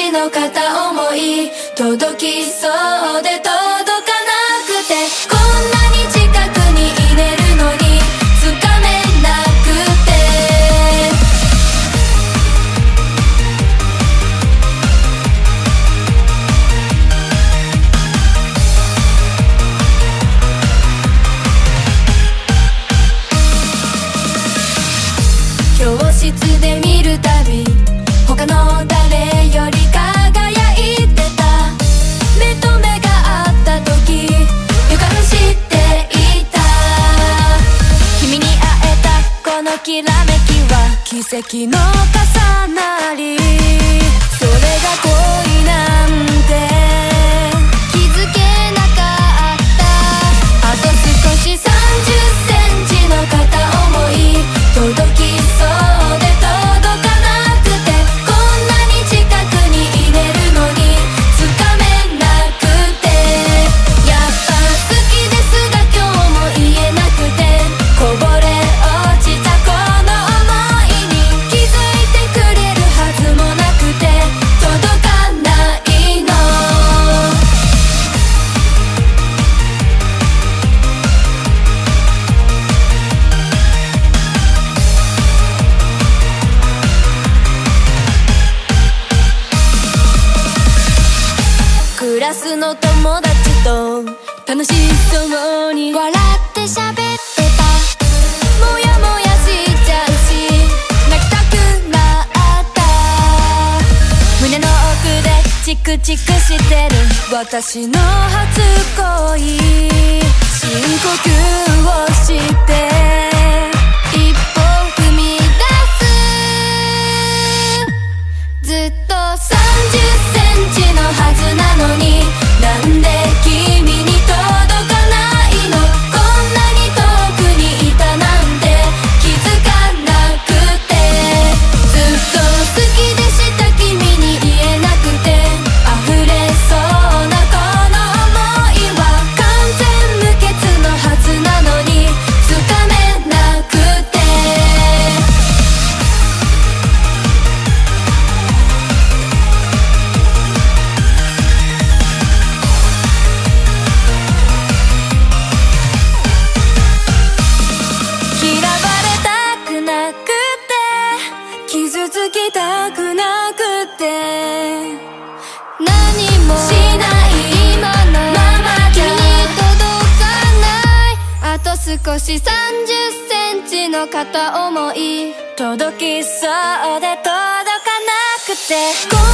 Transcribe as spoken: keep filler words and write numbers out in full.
チの片思い届きそうで届かなくて、こんなに近くにいれるのにつかめなくて、教室で見るたび他の誰より輝いてた、目と目が合った時予感していた。君に会えたこのきらめきは奇跡の重なり、それが恋なんて気づけなかった。あと少しさんじゅっセンチの片思い届きそうで届かなくて、こんなに近くにいれるのにつかめなくて、やっぱ好きですが今日も言えなくて、こぼれ落ちたこの想いに気づいてくれるはずもなくて届かないの。クラスの友達と楽しそうに笑って喋ってた、もやもやしちゃうし泣きたくなった。胸の奥でチクチクしてる私の初恋、深呼吸をして一歩踏み出す。ずっとさんじゅっセンチのはずなのになんで君に届かないの、こんなに遠くにいたなんて気づかなくて、ずっと好きでした君に言えなくて、溢れそうなこの想いは完全無欠のはずなのにつかめなくて、嫌われたくなくて傷つきたくなくて、何もしない今のまま君に届かない。あと少しさんじゅっセンチの片思い届きそうで届かなくて、